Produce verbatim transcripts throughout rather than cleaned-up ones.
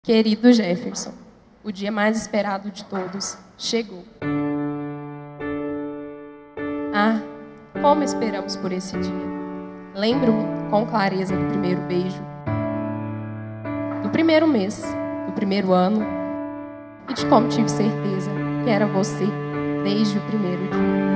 Querido Jefferson, o dia mais esperado de todos chegou. Ah, como esperamos por esse dia. Lembro-me com clareza do primeiro beijo, do primeiro mês, do primeiro ano, e de como tive certeza que era você desde o primeiro dia.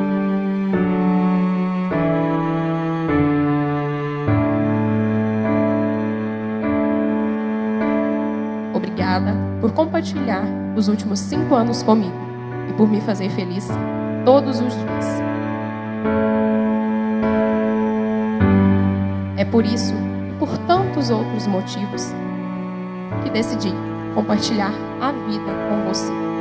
Obrigada por compartilhar os últimos cinco anos comigo e por me fazer feliz todos os dias. É por isso e por tantos outros motivos que decidi compartilhar a vida com você.